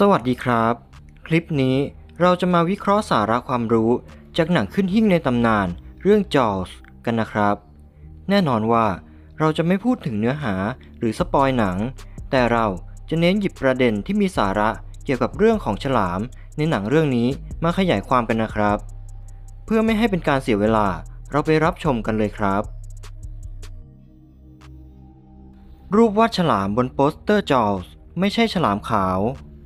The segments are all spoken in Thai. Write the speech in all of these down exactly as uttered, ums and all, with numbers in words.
วัสดีครับคลิปนี้เราจะมาวิเคราะห์สาระความรู้จากหนังขึ้นหิ้งในตำนานเรื่อง Jaws กันนะครับแน่นอนว่าเราจะไม่พูดถึงเนื้อหาหรือสปอยหนังแต่เราจะเน้นหยิบประเด็นที่มีสาระเกี่ยวกับเรื่องของฉลามในหนังเรื่องนี้มาขยายความกันนะครับเพื่อไม่ให้เป็นการเสียเวลาเราไปรับชมกันเลยครับรูปวาดฉลามบนโปสเตอร์ Jaws ไม่ใช่ฉลามขาว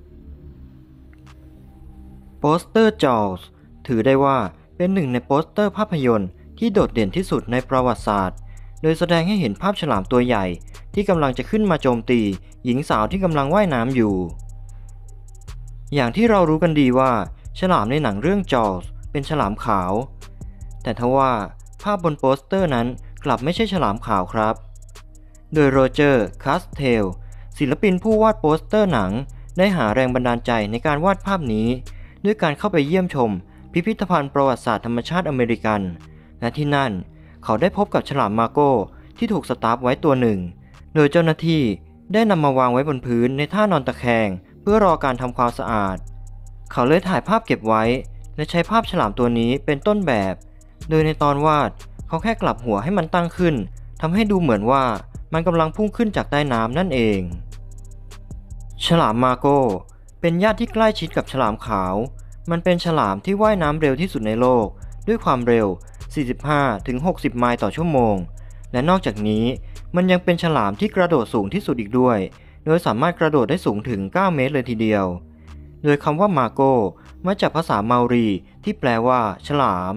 โปสเตอร์ Jaws ถือได้ว่าเป็นหนึ่งในโปสเตอร์ภาพยนตร์ที่โดดเด่นที่สุดในประวัติศาสตร์โดยแสดงให้เห็นภาพฉลามตัวใหญ่ที่กำลังจะขึ้นมาโจมตีหญิงสาวที่กำลังว่ายน้ำอยู่อย่างที่เรารู้กันดีว่าฉลามในหนังเรื่อง Jaws เป็นฉลามขาวแต่ทว่าภาพบนโปสเตอร์นั้นกลับไม่ใช่ฉลามขาวครับโดยโรเจอร์ คาสเทลศิลปินผู้วาดโปสเตอร์หนังได้หาแรงบันดาลใจในการวาดภาพนี้ด้วยการเข้าไปเยี่ยมชมพิพิธภัณฑ์ประวัติศาสตร์ธรรมชาติอเมริกันและที่นั่นเขาได้พบกับฉลามมาโก้ที่ถูกสตาร์ฟไว้ตัวหนึ่งโดยเจ้าหน้าที่ได้นำมาวางไว้บนพื้นในท่านอนตะแคงเพื่อรอการทำความสะอาดเขาเลยถ่ายภาพเก็บไว้และใช้ภาพฉลามตัวนี้เป็นต้นแบบโดยในตอนวาดเขาแค่กลับหัวให้มันตั้งขึ้นทำให้ดูเหมือนว่ามันกำลังพุ่งขึ้นจากใต้น้ำนั่นเองฉลามมาโก้เป็นญาติที่ใกล้ชิดกับฉลามขาวมันเป็นฉลามที่ว่ายน้ำเร็วที่สุดในโลกด้วยความเร็ว สี่สิบห้าถึงหกสิบ ไมล์ต่อชั่วโมงและนอกจากนี้มันยังเป็นฉลามที่กระโดดสูงที่สุดอีกด้วยโดยสามารถกระโดดได้สูงถึงเก้าเมตรเลยทีเดียวโดยคำว่ามาโก้มาจากภาษาเมารีที่แปลว่าฉลาม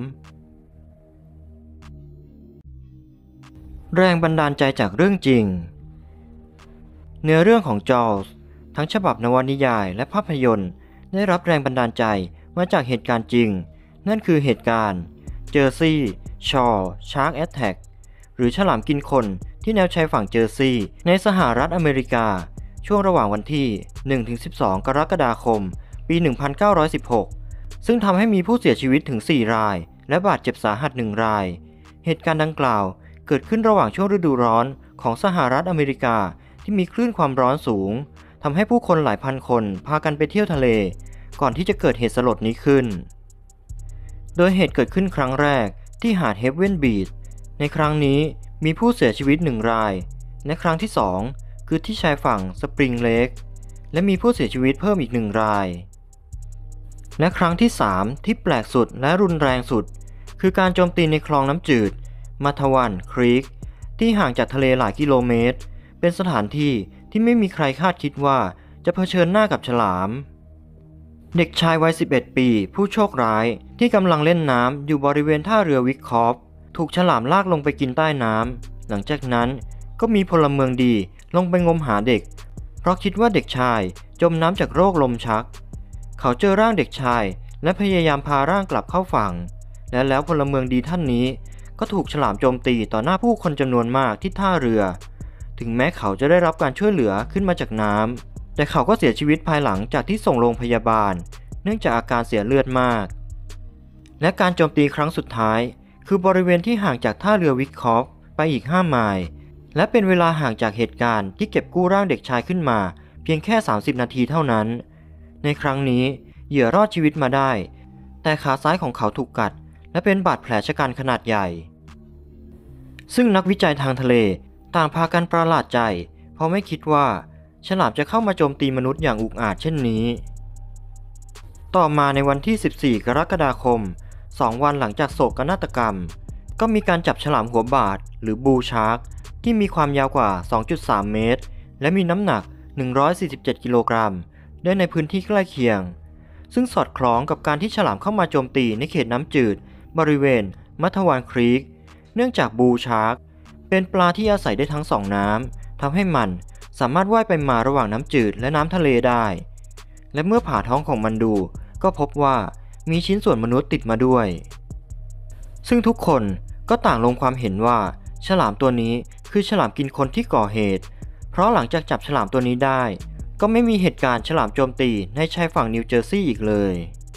แรงบันดาลใจจากเรื่องจริงเนื้อเรื่องของ Jaws ทั้งฉบับนวนิยายและภาพยนตร์ได้รับแรงบันดาลใจมาจากเหตุการณ์จริงนั่นคือเหตุการณ์เจอร์ซีย์ชอร์ชาร์กแอทแทกหรือฉลามกินคนที่แนวชายฝั่งเจอร์ซีย์ในสหรัฐอเมริกาช่วงระหว่างวันที่ หนึ่งถึงสิบสอง กรกฎาคมปี หนึ่งพันเก้าร้อยสิบหก ซึ่งทำให้มีผู้เสียชีวิตถึง สี่ รายและบาดเจ็บสาหัส หนึ่ง รายเหตุการณ์ดังกล่าวเกิดขึ้นระหว่างช่วงฤดูร้อนของสหรัฐอเมริกาที่มีคลื่นความร้อนสูงทำให้ผู้คนหลายพันคนพากันไปเที่ยวทะเลก่อนที่จะเกิดเหตุสลดนี้ขึ้นโดยเหตุเกิดขึ้นครั้งแรกที่หาดเฮฟเว่นบีชในครั้งนี้มีผู้เสียชีวิตหนึ่งรายและครั้งที่สองคือที่ชายฝั่งสปริงเลคและมีผู้เสียชีวิตเพิ่มอีกหนึ่งรายและครั้งที่สามที่แปลกสุดและรุนแรงสุดคือการโจมตีในคลองน้ำจืดมาทวันครีกที่ห่างจากทะเลหลายกิโลเมตรเป็นสถานที่ที่ไม่มีใครคาดคิดว่าจะเผชิญหน้ากับฉลามเด็กชายวัยสิบเอ็ดปีผู้โชคร้ายที่กำลังเล่นน้ำอยู่บริเวณท่าเรือวิกคอฟถูกฉลามลากลงไปกินใต้น้ำหลังจากนั้นก็มีพลเมืองดีลงไปงมหาเด็กเพราะคิดว่าเด็กชายจมน้ำจากโรคลมชักเขาเจอร่างเด็กชายและพยายามพาร่างกลับเข้าฝั่งและแล้วพลเมืองดีท่านนี้ก็ถูกฉลามโจมตีต่อหน้าผู้คนจำนวนมากที่ท่าเรือถึงแม้เขาจะได้รับการช่วยเหลือขึ้นมาจากน้ำแต่เขาก็เสียชีวิตภายหลังจากที่ส่งโรงพยาบาลเนื่องจากอาการเสียเลือดมากและการโจมตีครั้งสุดท้ายคือบริเวณที่ห่างจากท่าเรือวิกคอฟไปอีกห้าไมล์และเป็นเวลาห่างจากเหตุการณ์ที่เก็บกู้ร่างเด็กชายขึ้นมาเพียงแค่สามสิบนาทีเท่านั้นในครั้งนี้เหยื่อรอดชีวิตมาได้แต่ขาซ้ายของเขาถูกกัดและเป็นบาดแผลชะกันขนาดใหญ่ซึ่งนักวิจัยทางทะเลต่างพากันประหลาดใจเพราะไม่คิดว่าฉลามจะเข้ามาโจมตีมนุษย์อย่างอุกอาจเช่นนี้ต่อมาในวันที่สิบสี่กรกฎาคมสองวันหลังจากโศกนาฏกรรมก็มีการจับฉลามหัวบาดหรือบูชาร์กที่มีความยาวกว่า สองจุดสาม เมตรและมีน้ำหนักหนึ่งร้อยสี่สิบเจ็ดกิโลกรัมได้ในพื้นที่ใกล้เคียงซึ่งสอดคล้องกับการที่ฉลามเข้ามาโจมตีในเขตน้ำจืดบริเวณมัทวานครีกเนื่องจากบูชาร์กเป็นปลาที่อาศัยได้ทั้งสองน้ำทำให้มันสามารถว่ายไปมาระหว่างน้ำจืดและน้ำทะเลได้และเมื่อผ่าท้องของมันดูก็พบว่ามีชิ้นส่วนมนุษย์ติดมาด้วยซึ่งทุกคนก็ต่างลงความเห็นว่าฉลามตัวนี้คือฉลามกินคนที่ก่อเหตุเพราะหลังจากจับฉลามตัวนี้ได้ก็ไม่มีเหตุการณ์ฉลามโจมตีในชายฝั่งนิวเจอร์ซีย์อีกเลย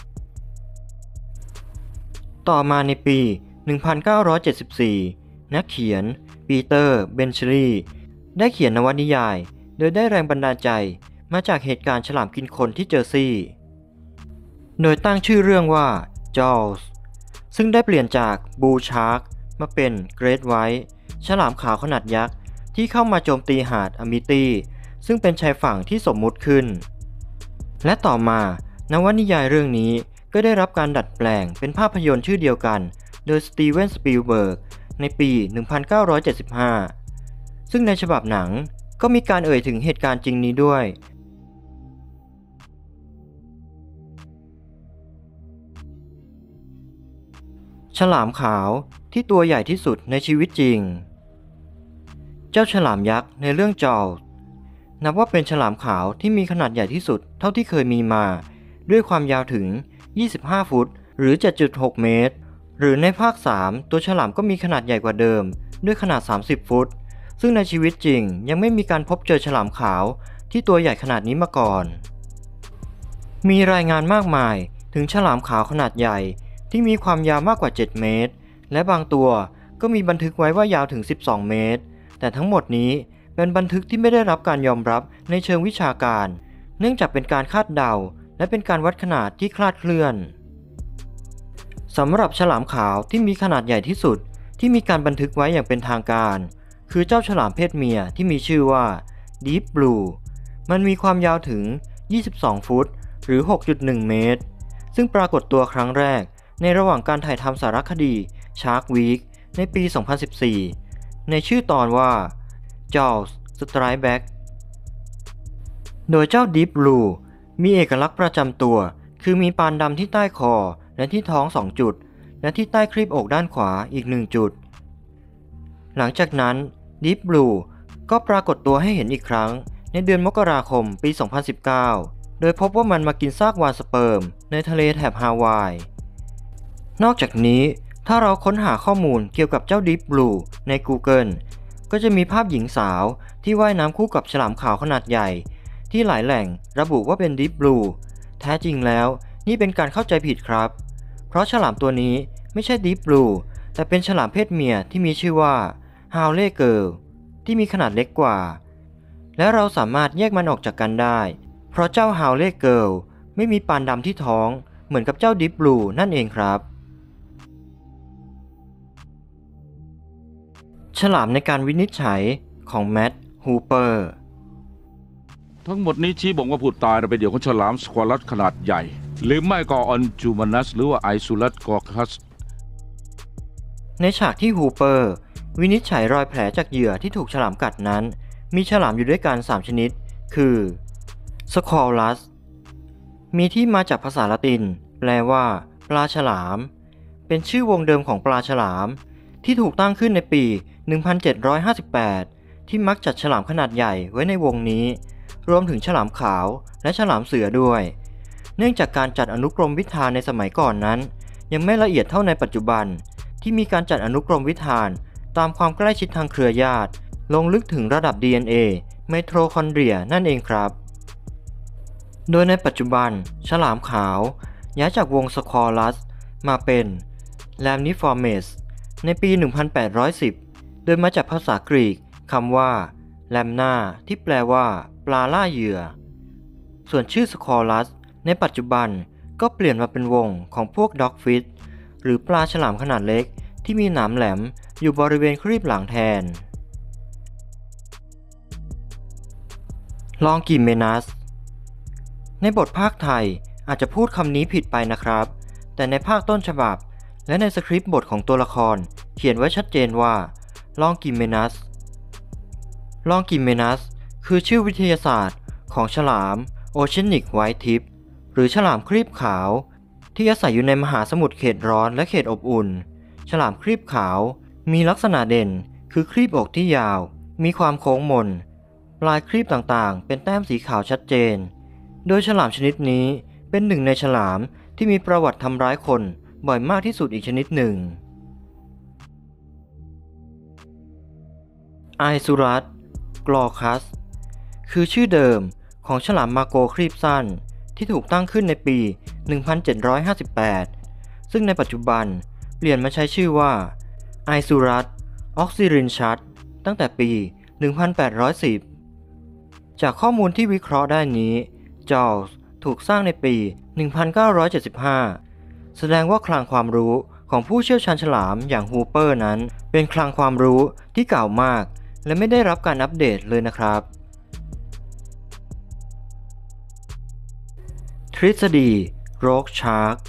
ต่อมาในปี หนึ่งพันเก้าร้อยเจ็ดสิบสี่ นักเขียนปีเตอร์ เบนชลีย์ได้เขียนนวนิยายโดยได้แรงบันดาลใจมาจากเหตุการณ์ฉลามกินคนที่เจอร์ซีย์โดยตั้งชื่อเรื่องว่าจอลส์ซึ่งได้เปลี่ยนจากบูลชาร์กมาเป็นเกรทไวท์ฉลามขาวขนาดยักษ์ที่เข้ามาโจมตีหาดอมิตี้ซึ่งเป็นชายฝั่งที่สมมุติขึ้นและต่อมานวนิยายเรื่องนี้ก็ได้รับการดัดแปลงเป็นภาพยนตร์ชื่อเดียวกันโดยสตีเวนสปีลเบิร์กในปี หนึ่งพันเก้าร้อยเจ็ดสิบห้า ซึ่งในฉบับหนังก็มีการเอ่ยถึงเหตุการณ์จริงนี้ด้วยฉลามขาวที่ตัวใหญ่ที่สุดในชีวิตจริงเจ้าฉลามยักษ์ในเรื่องจอลส์นับว่าเป็นฉลามขาวที่มีขนาดใหญ่ที่สุดเท่าที่เคยมีมาด้วยความยาวถึงยี่สิบห้าฟุตหรือ เจ็ดจุดหก เมตรหรือในภาคสามตัวฉลามก็มีขนาดใหญ่กว่าเดิมด้วยขนาดสามสิบฟุตซึ่งในชีวิตจริงยังไม่มีการพบเจอฉลามขาวที่ตัวใหญ่ขนาดนี้มาก่อนมีรายงานมากมายถึงฉลามขาวขนาดใหญ่ที่มีความยาวมากกว่าเจ็ดเมตรและบางตัวก็มีบันทึกไว้ว่ายาวถึงสิบสองเมตรแต่ทั้งหมดนี้เป็นบันทึกที่ไม่ได้รับการยอมรับในเชิงวิชาการเนื่องจากเป็นการคาดเดาและเป็นการวัดขนาดที่คลาดเคลื่อนสำหรับฉลามขาวที่มีขนาดใหญ่ที่สุดที่มีการบันทึกไว้อย่างเป็นทางการคือเจ้าฉลามเพศเมียที่มีชื่อว่า Deep Blue มันมีความยาวถึงยี่สิบสองฟุตหรือ หกจุดหนึ่ง เมตรซึ่งปรากฏตัวครั้งแรกในระหว่างการถ่ายทำสารคดี Shark Week ในปี สองพันสิบสี่ ในชื่อตอนว่า Jaws Strike Back โดยเจ้า Deep Blue มีเอกลักษณ์ประจำตัวคือมีปานดำที่ใต้คอและที่ท้องสองจุดและที่ใต้ครีบอกด้านขวาอีกหนึ่งจุดหลังจากนั้น Deep Blue ก็ปรากฏตัวให้เห็นอีกครั้งในเดือนมกราคมปี สองพันสิบเก้า โดยพบว่ามันมากินซากวาฬสเปิร์มในทะเลแถบฮาวายนอกจากนี้ถ้าเราค้นหาข้อมูลเกี่ยวกับเจ้า Deep Blue ใน Google ก็จะมีภาพหญิงสาวที่ว่ายน้ำคู่กับฉลามขาวขนาดใหญ่ที่หลายแหล่งระบุว่าเป็น Deep Blue แท้จริงแล้วนี่เป็นการเข้าใจผิดครับเพราะฉลามตัวนี้ไม่ใช่ Deep Blue แต่เป็นฉลามเพศเมียที่มีชื่อว่า Howler Girl ที่มีขนาดเล็กกว่าและเราสามารถแยกมันออกจากกันได้เพราะเจ้า Howler Girl ไม่มีปานดำที่ท้องเหมือนกับเจ้า Deep Blue นั่นเองครับฉลามในการวินิจฉัยของแมท ฮูเปอร์ทั้งหมดนี้ชี้บ่งว่าผู้ตายเป็นเหยื่อของฉลามสควอลัสขนาดใหญ่หรือไม่ก็ออนจูมานัสหรือว่าไอซูลัสกอร์คัสในฉากที่ฮูเปอร์วินิจฉัยรอยแผลจากเหยื่อที่ถูกฉลามกัดนั้นมีฉลามอยู่ด้วยกันสามชนิดคือสควอลัสมีที่มาจากภาษาละตินแปลว่าปลาฉลามเป็นชื่อวงเดิมของปลาฉลามที่ถูกตั้งขึ้นในปี หนึ่งพันเจ็ดร้อยห้าสิบแปด ที่มักจัดฉลามขนาดใหญ่ไว้ในวงนี้รวมถึงฉลามขาวและฉลามเสือด้วยเนื่องจากการจัดอนุกรมวิธานในสมัยก่อนนั้นยังไม่ละเอียดเท่าในปัจจุบันที่มีการจัดอนุกรมวิธานตามความใกล้ชิดทางเครือญาติลงลึกถึงระดับ ดี เอ็น เอ ไมโทคอนเดรียนั่นเองครับโดยในปัจจุบันฉลามขาวย้ายจากวงสควอลัสมาเป็นแลมนิฟอร์เมสในปี หนึ่งพันแปดร้อยสิบ โดยมาจากภาษากรีกคำว่าแลมนาที่แปลว่าปลาล่าเหยื่อส่วนชื่อสควอลัสในปัจจุบันก็เปลี่ยนมาเป็นวงของพวกด็อกฟิชหรือปลาฉลามขนาดเล็กที่มีหนามแหลมอยู่บริเวณครีบหลังแทนลองกิเมนัสในบทภาคไทยอาจจะพูดคำนี้ผิดไปนะครับแต่ในภาคต้นฉบับและในสคริปต์บทของตัวละครเขียนไว้ชัดเจนว่าลองกิเมนัสลองกิเมนัสคือชื่อวิทยาศาสตร์ของฉลามโอเชียนิกไวท์ทิปหรือฉลามครีบขาวที่อาศัยอยู่ในมหาสมุทรเขตร้อนและเขตอบอุ่นฉลามครีบขาวมีลักษณะเด่นคือครีบอกที่ยาวมีความโค้งมนปลายครีบต่างๆเป็นแต้มสีขาวชัดเจนโดยฉลามชนิดนี้เป็นหนึ่งในฉลามที่มีประวัติทำร้ายคนบ่อยมากที่สุดอีกชนิดหนึ่งไอซูรัสกลอคัสคือชื่อเดิมของฉลามมาโกครีบสั้นที่ถูกตั้งขึ้นในปี หนึ่งพันเจ็ดร้อยห้าสิบแปด ซึ่งในปัจจุบันเปลี่ยนมาใช้ชื่อว่าไอซูรัสออกซิรินชัสตั้งแต่ปี หนึ่งพันแปดร้อยสิบ ฉจากข้อมูลที่วิเคราะห์ได้นี้จอร์จถูกสร้างในปี หนึ่งพันเก้าร้อยเจ็ดสิบห้า แสดงว่าคลังความรู้ของผู้เชี่ยวชาญฉลามอย่างฮูเปอร์นั้นเป็นคลังความรู้ที่เก่ามากและไม่ได้รับการอัปเดตเลยนะครับทฤษฎีโรกชาร์ก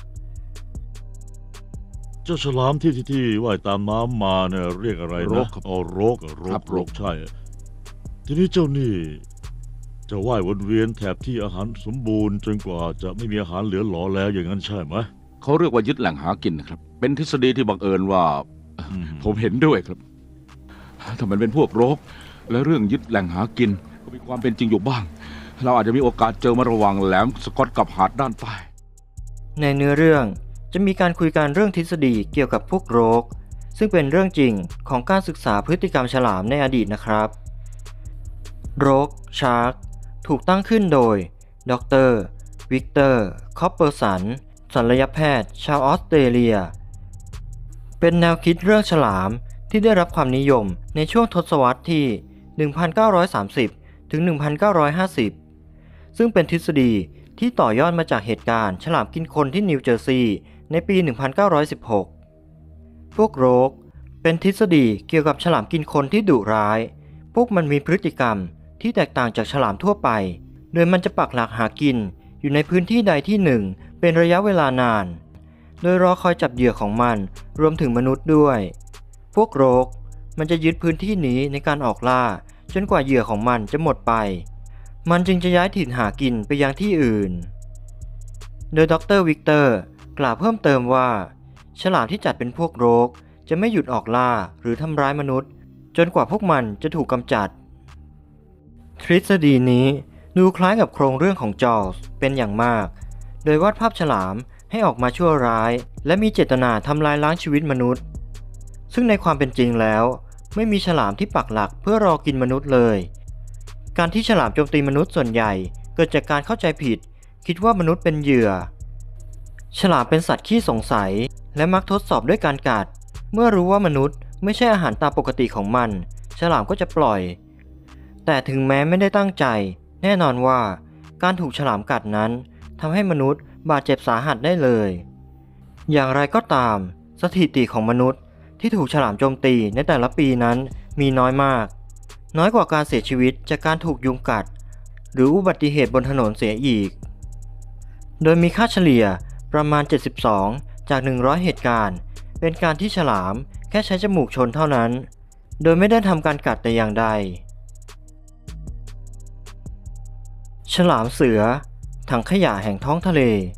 เจ้าฉลามที่ที่ที่ว่ายตามน้ำมาเนี่ยเรียกอะไรโรนะคครับอ๋อโรกโรครักบโรกใช่ ทีนี้เจ้านี่จะว่ายวนเวียนแถบที่อาหารสมบูรณ์จนกว่าจะไม่มีอาหารเหลือหลอแล้วอย่างนั้นใช่ไหมเขาเรียกว่ายึดแหล่งหากินนะครับเป็นทฤษฎีที่บังเอิญว่าอืมผมเห็นด้วยครับถ้ามันเป็นพวกโรคและเรื่องยึดแหล่งหากินก็มีความเป็นจริงอยู่บ้าง เราอาจจะมีโอกาสเจอมาระหว่างแหลมสกอตกับหาดด้านใต้ในเนื้อเรื่องจะมีการคุยกันเรื่องทฤษฎีเกี่ยวกับพวกโรคซึ่งเป็นเรื่องจริงของการศึกษาพฤติกรรมฉลามในอดีตนะครับโรคชาร์กถูกตั้งขึ้นโดยดรวิกเตอร์คอปเปอร์สันศัลยแพทย์ชาวออสเตรเลียเป็นแนวคิดเรื่องฉลามที่ได้รับความนิยมในช่วงทศวรรษที่ หนึ่งพันเก้าร้อยสามสิบ ถึง หนึ่งพันเก้าร้อยห้าสิบ ซึ่งเป็นทฤษฎีที่ต่อยอดมาจากเหตุการณ์ฉลามกินคนที่นิวเจอร์ซีย์ในปี หนึ่งพันเก้าร้อยสิบหก พวกโรคเป็นทฤษฎีเกี่ยวกับฉลามกินคนที่ดุร้าย พวกมันมีพฤติกรรมที่แตกต่างจากฉลามทั่วไป โดยมันจะปักหลักหากินอยู่ในพื้นที่ใดที่หนึ่งเป็นระยะเวลานาน โดยรอคอยจับเหยื่อของมันรวมถึงมนุษย์ด้วย พวกโรคมันจะยึดพื้นที่นี้ในการออกล่าจนกว่าเหยื่อของมันจะหมดไป มันจึงจะย้ายถิ่นหากินไปยังที่อื่น โดยดรวิกเตอร์กล่าวเพิ่มเติมว่าฉลามที่จัดเป็นพวกโรคจะไม่หยุดออกล่าหรือทำร้ายมนุษย์จนกว่าพวกมันจะถูกกำจัดทฤษฎีนี้ดูคล้ายกับโครงเรื่องของจอร์จเป็นอย่างมากโดยวาดภาพฉลามให้ออกมาชั่วร้ายและมีเจตนาทำลายล้างชีวิตมนุษย์ซึ่งในความเป็นจริงแล้วไม่มีฉลามที่ปักหลักเพื่อรอกินมนุษย์เลยการที่ฉลามโจมตีมนุษย์ส่วนใหญ่เกิดจากการเข้าใจผิดคิดว่ามนุษย์เป็นเหยื่อฉลามเป็นสัตว์ขี้สงสัยและมักทดสอบด้วยการกัดเมื่อรู้ว่ามนุษย์ไม่ใช่อาหารตามปกติของมันฉลามก็จะปล่อยแต่ถึงแม้ไม่ได้ตั้งใจแน่นอนว่าการถูกฉลามกัดนั้นทำให้มนุษย์บาดเจ็บสาหัสได้เลยอย่างไรก็ตามสถิติของมนุษย์ที่ถูกฉลามโจมตีในแต่ละปีนั้นมีน้อยมากน้อยกว่าการเสียชีวิตจากการถูกยุงกัดหรืออุบัติเหตุบนถนนเสียอีกโดยมีค่าเฉลี่ยประมาณเจ็ดสิบสองจากหนึ่งร้อยเหตุการณ์เป็นการที่ฉลามแค่ใช้จมูกชนเท่านั้นโดยไม่ได้ทำการกัดแต่อย่างใดฉลามเสือถังขยะแห่งท้องทะเล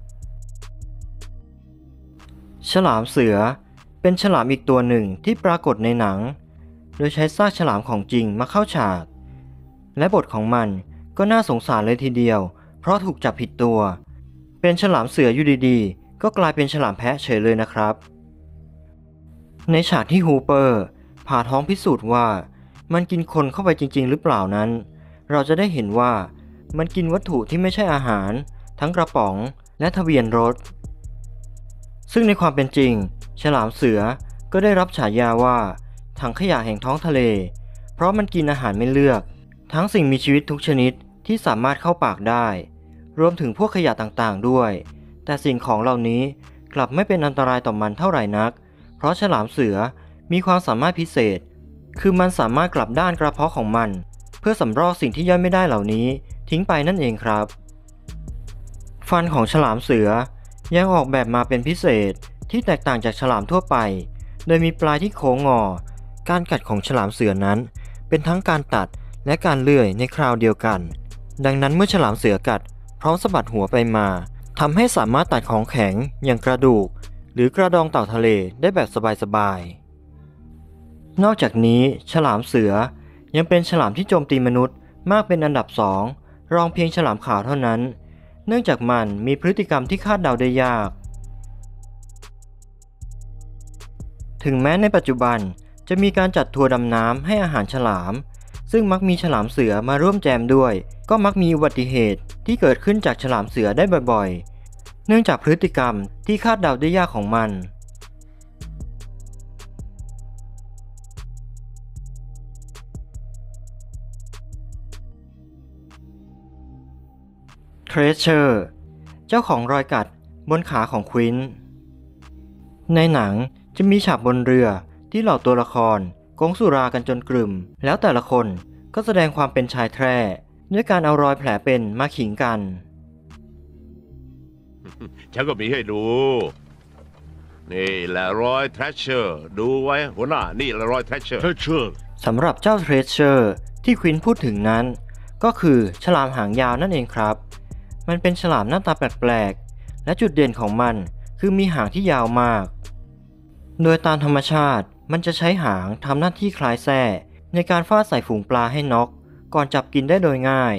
ฉลามเสือเป็นฉลามอีกตัวหนึ่งที่ปรากฏในหนังโดยใช้ซากฉลามของจริงมาเข้าฉากและบทของมันก็น่าสงสารเลยทีเดียวเพราะถูกจับผิดตัวเป็นฉลามเสืออยู่ดีๆก็กลายเป็นฉลามแพะเฉยเลยนะครับในฉากที่ฮูเปอร์ผ่าท้องพิสูจน์ว่ามันกินคนเข้าไปจริงๆหรือเปล่านั้นเราจะได้เห็นว่ามันกินวัตถุที่ไม่ใช่อาหารทั้งกระป๋องและทะเบียนรถซึ่งในความเป็นจริงฉลามเสือก็ได้รับฉายาว่าถังขยะแห่งท้องทะเลเพราะมันกินอาหารไม่เลือกทั้งสิ่งมีชีวิตทุกชนิดที่สามารถเข้าปากได้รวมถึงพวกขยะต่างๆด้วยแต่สิ่งของเหล่านี้กลับไม่เป็นอันตรายต่อมันเท่าไหร่นักเพราะฉลามเสือมีความสามารถพิเศษคือมันสามารถกลับด้านกระเพาะของมันเพื่อสำรอกสิ่งที่ย่อยไม่ได้เหล่านี้ทิ้งไปนั่นเองครับฟันของฉลามเสือยังออกแบบมาเป็นพิเศษที่แตกต่างจากฉลามทั่วไปโดยมีปลายที่โค้งงอการกัดของฉลามเสือนั้นเป็นทั้งการตัดและการเลื่อยในคราวเดียวกันดังนั้นเมื่อฉลามเสือกัดพร้อมสะบัดหัวไปมาทำให้สามารถตัดของแข็งอย่างกระดูกหรือกระดองเต่าทะเลได้แบบสบายๆนอกจากนี้ฉลามเสือยังเป็นฉลามที่โจมตีมนุษย์มากเป็นอันดับสองรองเพียงฉลามขาวเท่านั้นเนื่องจากมันมีพฤติกรรมที่คาดเดาได้ยากถึงแม้ในปัจจุบันจะมีการจัดทัวร์ดำน้ำให้อาหารฉลามซึ่งมักมีฉลามเสือมาร่วมแจมด้วยก็มักมีอุบัติเหตุที่เกิดขึ้นจากฉลามเสือได้บ่อยๆเนื่องจากพฤติกรรมที่คาดเดาได้ยากของมัน Treasure เจ้าของรอยกัดบนขาของควินในหนังจะมีฉากบนเรือที่เหล่าตัวละครกงสุรากันจนกลุ่มแล้วแต่ละคนก็แสดงความเป็นชายแท้ด้วยการเอารอยแผลเป็นมาขิงกันฉันก็มีให้ดูนี่แหละรอยแทรชเชอร์ดูไว้หัวหน้านี่แหละรอยแทรชเชอร์เทเชอร์สำหรับเจ้า Treasure ที่ควินพูดถึงนั้นก็คือฉลามหางยาวนั่นเองครับมันเป็นฉลามหน้าตาแปลกๆและจุดเด่นของมันคือมีหางที่ยาวมากโดยตามธรรมชาติมันจะใช้หางทำหน้าที่คล้ายแส้ในการฟาดใส่ฝูงปลาให้น็อกก่อนจับกินได้โดยง่าย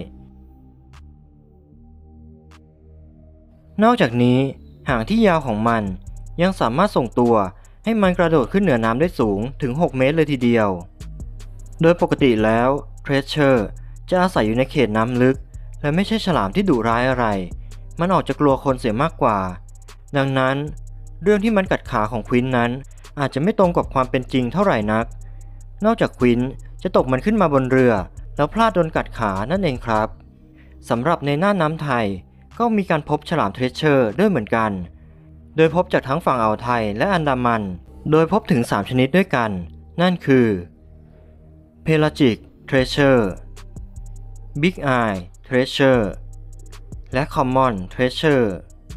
นอกจากนี้หางที่ยาวของมันยังสามารถส่งตัวให้มันกระโดดขึ้นเหนือน้ำได้สูงถึงหกเมตรเลยทีเดียวโดยปกติแล้ว Treasure จะอาศัยอยู่ในเขตน้ำลึกและไม่ใช่ฉลามที่ดุร้ายอะไรมันออกจะกลัวคนเสียมากกว่าดังนั้นเรื่องที่มันกัดขาของควินนั้นอาจจะไม่ตรงกับความเป็นจริงเท่าไหร่นักนอกจากควินจะตกมันขึ้นมาบนเรือแล้วพลาดโดนกัดขานั่นเองครับสำหรับในน่านน้ำไทยก็มีการพบฉลาม Treasure ด้วยเหมือนกันโดยพบจากทั้งฝั่งอ่าวไทยและอันดามันโดยพบถึงสามชนิดด้วยกันนั่นคือ Pelagic Treasure Big Eye Treasure และ Common Treasure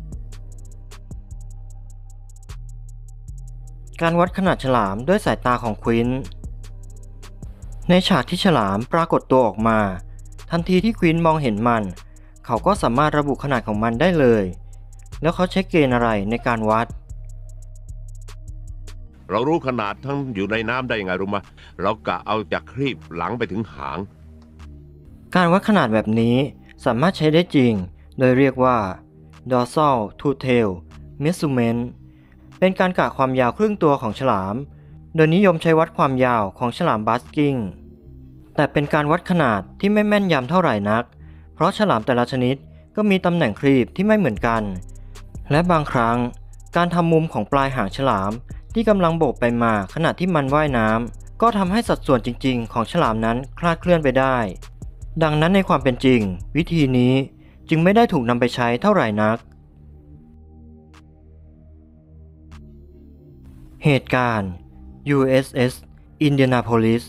การวัดขนาดฉลามด้วยสายตาของควินในฉากที่ฉลามปรากฏตัวออกมาทันทีที่ควินมองเห็นมันเขาก็สามารถระบุขนาดของมันได้เลยแล้วเขาใช้เกณฑ์อะไรในการวัดเรารู้ขนาดทั้งอยู่ในน้ำได้ยังไงรู้ไหมเรากะเอาจากครีบหลังไปถึงหางการวัดขนาดแบบนี้สามารถใช้ได้จริงโดยเรียกว่า dorsal to tail measurement เป็นการกะความยาวครึ่งตัวของฉลามโดยนิยมใช้วัดความยาวของฉลามบัสกิ้งแต่เป็นการวัดขนาดที่ไม่แม่นยำเท่าไหร่นักเพราะฉลามแต่ละชนิดก็มีตำแหน่งครีบที่ไม่เหมือนกันและบางครั้งการทำมุมของปลายหางฉลามที่กำลังโบกไปมาขณะที่มันว่ายน้ำก็ทำให้สัดส่วนจริงๆของฉลามนั้นคลาดเคลื่อนไปได้ดังนั้นในความเป็นจริงวิธีนี้จึงไม่ได้ถูกนำไปใช้เท่าไหร่นักเหตุการณ์ ยู เอส เอส Indianapolis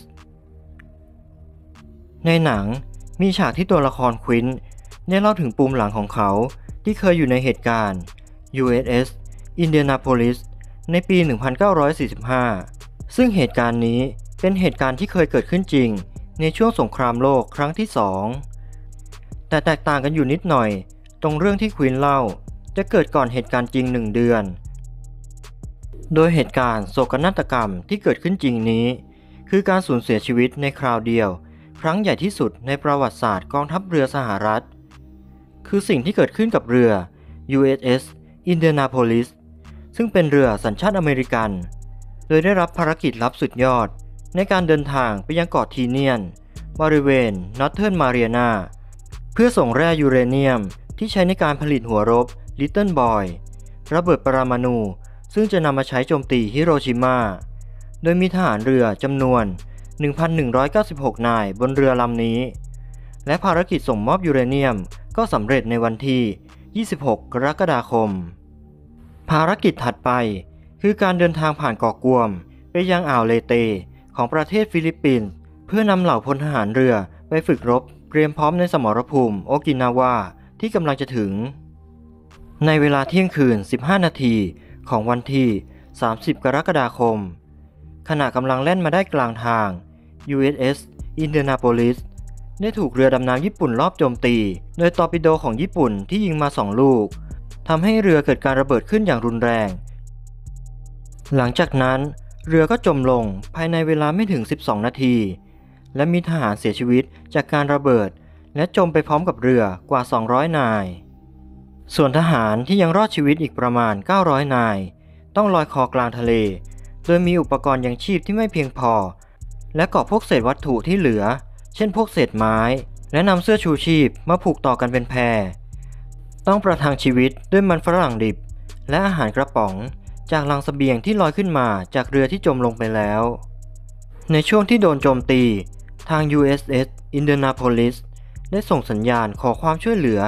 ในหนังมีฉากที่ตัวละครควินได้เล่าถึงปูมหลังของเขาที่เคยอยู่ในเหตุการณ์ ยู เอส เอส Indianapolis ในปี หนึ่งพันเก้าร้อยสี่สิบห้า ซึ่งเหตุการณ์นี้เป็นเหตุการณ์ที่เคยเกิดขึ้นจริงในช่วงสงครามโลกครั้งที่สองแต่แตกต่างกันอยู่นิดหน่อยตรงเรื่องที่ควินเล่าจะเกิดก่อนเหตุการณ์จริงหนึ่งเดือนโดยเหตุการณ์โศกนาฏกรรมที่เกิดขึ้นจริงนี้คือการสูญเสียชีวิตในคราวเดียวครั้งใหญ่ที่สุดในประวัติศาสตร์กองทัพเรือสหรัฐคือสิ่งที่เกิดขึ้นกับเรือ ยู เอส เอส Indianapolis ซึ่งเป็นเรือสัญชาติอเมริกันโดยได้รับภารกิจลับสุดยอดในการเดินทางไปยังเกาะทีเนียนบริเวณ Northern Mariana เพื่อส่งแร่ยูเรเนียมที่ใช้ในการผลิตหัวรบ Little Boy ระเบิดปรมาณูซึ่งจะนำมาใช้โจมตีฮิโรชิมาโดยมีทหารเรือจำนวน หนึ่งพันหนึ่งร้อยเก้าสิบหก นายบนเรือลำนี้และภารกิจส่งมอบยูเรเนียมก็สำเร็จในวันที่ ยี่สิบหก กรกฎาคมภารกิจถัดไปคือการเดินทางผ่านเกาะกวมไปยังอ่าวเลเตของประเทศฟิลิปปินส์เพื่อนำเหล่าพลทหารเรือไปฝึกรบเตรียมพร้อมในสมรภูมิโอกินาวาที่กำลังจะถึงในเวลาเที่ยงคืน สิบห้า นาทีของวันที่ สามสิบ กรกฎาคมขณะกำลังแล่นมาได้กลางทาง ยู เอส เอส Indianapolis ได้ถูกเรือดำน้ำญี่ปุ่นลอบโจมตีโดยตอร์ปิโดของญี่ปุ่นที่ยิงมาสองลูกทำให้เรือเกิดการระเบิดขึ้นอย่างรุนแรงหลังจากนั้นเรือก็จมลงภายในเวลาไม่ถึงสิบสองนาทีและมีทหารเสียชีวิตจากการระเบิดและจมไปพร้อมกับเรือกว่าสองร้อยนายส่วนทหารที่ยังรอดชีวิตอีกประมาณเก้าร้อยนายต้องลอยคอกลางทะเลโดยมีอุปกรณ์ยังชีพที่ไม่เพียงพอและเกาะพวกเศษวัตถุที่เหลือเช่นพวกเศษไม้และนำเสื้อชูชีพมาผูกต่อกันเป็นแพต้องประทังชีวิตด้วยมันฝรั่งดิบและอาหารกระป๋องจากลังเสบียงที่ลอยขึ้นมาจากเรือที่จมลงไปแล้วในช่วงที่โดนโจมตีทาง ยู เอส เอส Indianapolis ได้ส่งสัญญาณขอความช่วยเหลือ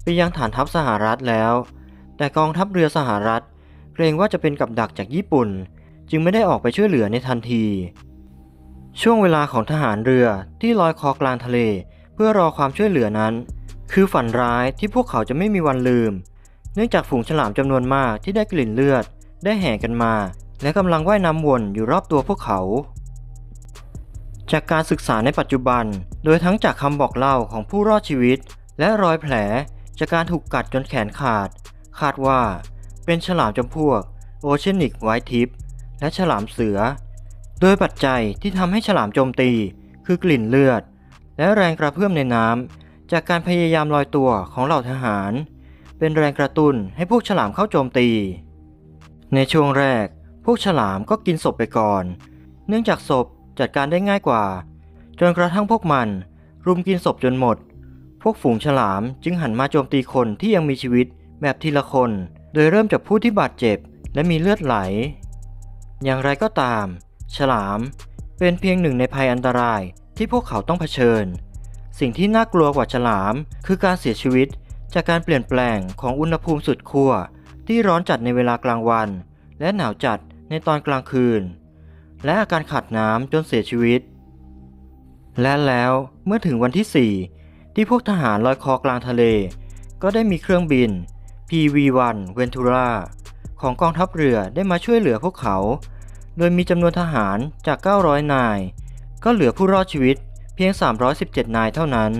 ไปยังฐานทัพสหรัฐแล้วแต่กองทัพเรือสหรัฐเกรงว่าจะเป็นกับดักจากญี่ปุ่นจึงไม่ได้ออกไปช่วยเหลือในทันทีช่วงเวลาของทหารเรือที่ลอยคอกลางทะเลเพื่อรอความช่วยเหลือนั้นคือฝันร้ายที่พวกเขาจะไม่มีวันลืมเนื่องจากฝูงฉลามจำนวนมากที่ได้กลิ่นเลือดได้แห่กันมาและกำลังว่ายน้ำวนอยู่รอบตัวพวกเขาจากการศึกษาในปัจจุบันโดยทั้งจากคำบอกเล่าของผู้รอดชีวิตและรอยแผลจากการถูกกัดจนแขนขาดคาดว่าเป็นฉลามจำพวกโอเชียนิกไวท์ทิปและฉลามเสือโดยปัจจัยที่ทำให้ฉลามโจมตีคือกลิ่นเลือดและแรงกระเพื่อมในน้ำจากการพยายามลอยตัวของเหล่าทหารเป็นแรงกระตุ้นให้พวกฉลามเข้าโจมตีในช่วงแรกพวกฉลามก็กินศพไปก่อนเนื่องจากศพจัดการได้ง่ายกว่าจนกระทั่งพวกมันรุมกินศพจนหมดพวกฝูงฉลามจึงหันมาโจมตีคนที่ยังมีชีวิตแบบทีละคนโดยเริ่มจากผู้ที่บาดเจ็บและมีเลือดไหลอย่างไรก็ตามฉลามเป็นเพียงหนึ่งในภัยอันตรายที่พวกเขาต้องเผชิญสิ่งที่น่ากลัวกว่าฉลามคือการเสียชีวิตจากการเปลี่ยนแปลงของอุณหภูมิสุดขั้วที่ร้อนจัดในเวลากลางวันและหนาวจัดในตอนกลางคืนและอาการขาดน้ำจนเสียชีวิตและแล้วเมื่อถึงวันที่สี่ที่พวกทหารลอยคอกลางทะเลก็ได้มีเครื่องบิน พี วี วัน Ventura ของกองทัพเรือได้มาช่วยเหลือพวกเขาโดยมีจำนวนทหารจากเก้าร้อยนายก็เหลือผู้รอดชีวิตเพียงสามร้อยสิบเจ็ดนายเท่านั้น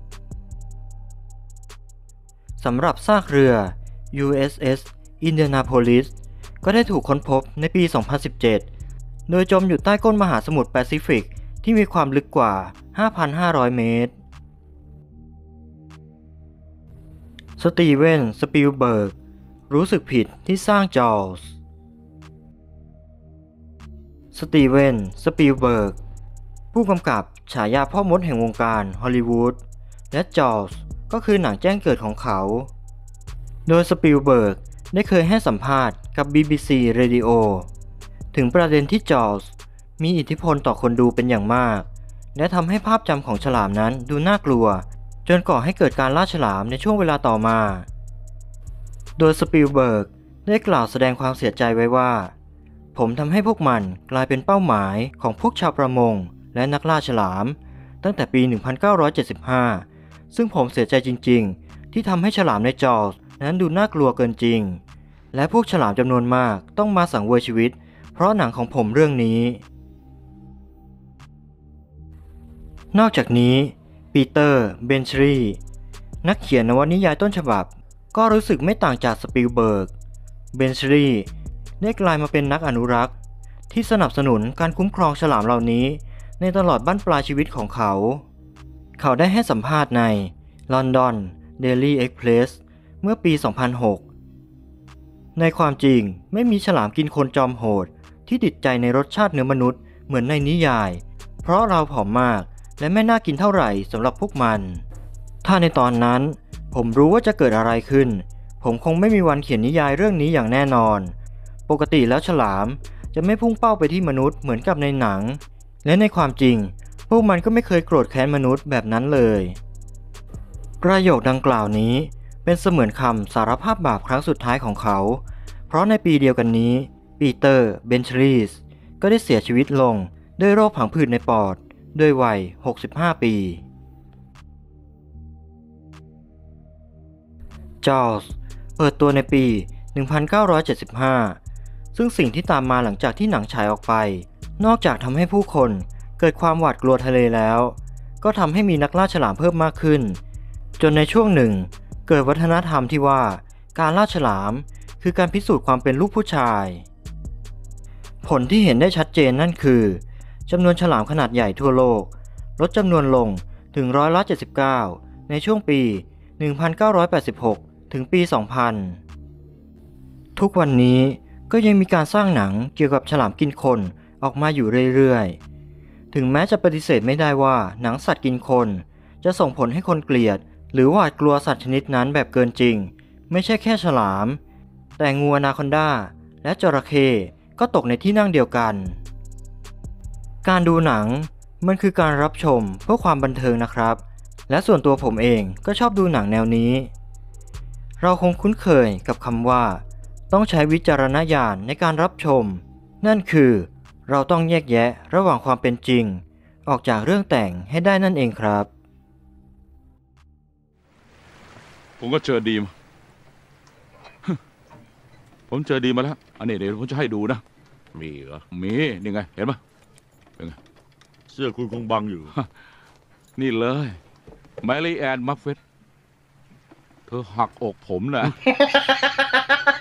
สำหรับซากเรือ ยู เอส เอส Indianapolis ก็ได้ถูกค้นพบในปี สองพันสิบเจ็ด โดยจมอยู่ใต้ก้นมหาสมุทรแปซิฟิกที่มีความลึกกว่า ห้าพันห้าร้อย เมตรสตีเวน สปิลเบิร์กรู้สึกผิดที่สร้างจอลส์สตีเวน สปิลเบิร์กผู้กำกับฉายาพ่อมดแห่งวงการฮอลลีวูดและจอลส์ก็คือหนังแจ้งเกิดของเขาโดยสปิลเบิร์กได้เคยให้สัมภาษณ์กับ บี บี ซี Radio ถึงประเด็นที่จอลส์มีอิทธิพลต่อคนดูเป็นอย่างมากและทำให้ภาพจำของฉลามนั้นดูน่ากลัวจนก่อให้เกิดการล่าฉลามในช่วงเวลาต่อมาโดยสปิลเบิร์กได้กล่าวแสดงความเสียใจไว้ว่าผมทำให้พวกมันกลายเป็นเป้าหมายของพวกชาวประมงและนักล่าฉลามตั้งแต่ปี หนึ่งพันเก้าร้อยเจ็ดสิบห้า ซึ่งผมเสียใจจริงๆที่ทำให้ฉลามในจอลส์นั้นดูน่ากลัวเกินจริงและพวกฉลามจำนวนมากต้องมาสังเวยชีวิตเพราะหนังของผมเรื่องนี้นอกจากนี้ปีเตอร์ เบนชรีนักเขียนนวนิยายต้นฉบับก็รู้สึกไม่ต่างจากสปิลเบิร์กเบนชรีได้กลายมาเป็นนักอนุรักษ์ที่สนับสนุนการคุ้มครองฉลามเหล่านี้ในตลอดบั้นปลายชีวิตของเขาเขาได้ให้สัมภาษณ์ใน London Daily Express เมื่อปี สองพันหก ในความจริงไม่มีฉลามกินคนจอมโหดที่ติดใจในรสชาติเนื้อมนุษย์เหมือนในนิยายเพราะเราผอมมากและไม่น่ากินเท่าไหร่สำหรับพวกมันถ้าในตอนนั้นผมรู้ว่าจะเกิดอะไรขึ้นผมคงไม่มีวันเขียนนิยายเรื่องนี้อย่างแน่นอนปกติแล้วฉลามจะไม่พุ่งเป้าไปที่มนุษย์เหมือนกับในหนังและในความจริงพวกมันก็ไม่เคยโกรธแค้นมนุษย์แบบนั้นเลยประโยคดังกล่าวนี้เป็นเสมือนคำสารภาพบาปครั้งสุดท้ายของเขาเพราะในปีเดียวกันนี้ปีเตอร์ เบนชรีสก็ได้เสียชีวิตลงด้วยโรคผังผืดในปอดด้วยวัย หกสิบห้า ปีจอลส์เปิดตัวในปี หนึ่งพันเก้าร้อยเจ็ดสิบห้า ซึ่งสิ่งที่ตามมาหลังจากที่หนังฉายออกไปนอกจากทำให้ผู้คนเกิดความหวาดกลัวทะเลแล้วก็ทำให้มีนักล่าฉลามเพิ่มมากขึ้นจนในช่วงหนึ่งเกิดวัฒนธรรมที่ว่าการล่าฉลามคือการพิสูจน์ความเป็นลูกผู้ชายผลที่เห็นได้ชัดเจนนั่นคือจำนวนฉลามขนาดใหญ่ทั่วโลกลดจำนวนลงถึงร้อยละเจ็ดสิบเก้าในช่วงปี หนึ่งพันเก้าร้อยแปดสิบหก ถึงปี สองพัน ทุกวันนี้ก็ยังมีการสร้างหนังเกี่ยวกับฉลามกินคนออกมาอยู่เรื่อยๆถึงแม้จะปฏิเสธไม่ได้ว่าหนังสัตว์กินคนจะส่งผลให้คนเกลียดหรือหวาดกลัวสัตว์ชนิดนั้นแบบเกินจริงไม่ใช่แค่ฉลามแต่งูอนาคอนดาและจระเข้ก็ตกในที่นั่งเดียวกันการดูหนังมันคือการรับชมเพื่อความบันเทิงนะครับและส่วนตัวผมเองก็ชอบดูหนังแนวนี้เราคงคุ้นเคยกับคำว่า ต้องใช้วิจารณญาณในการรับชม นั่นคือ เราต้องแยกแยะระหว่างความเป็นจริง ออกจากเรื่องแต่งให้ได้นั่นเองครับผมก็เจอดีม ผมเจอดีมาแล้ว อันนี้เดี๋ยวผมจะให้ดูนะมีเหรอมีนี่ไง เห็นปะเสื้อคุณคงบังอยู่นี่เลยแมรี่แอนมัฟเฟตเธอหักอกผมนะ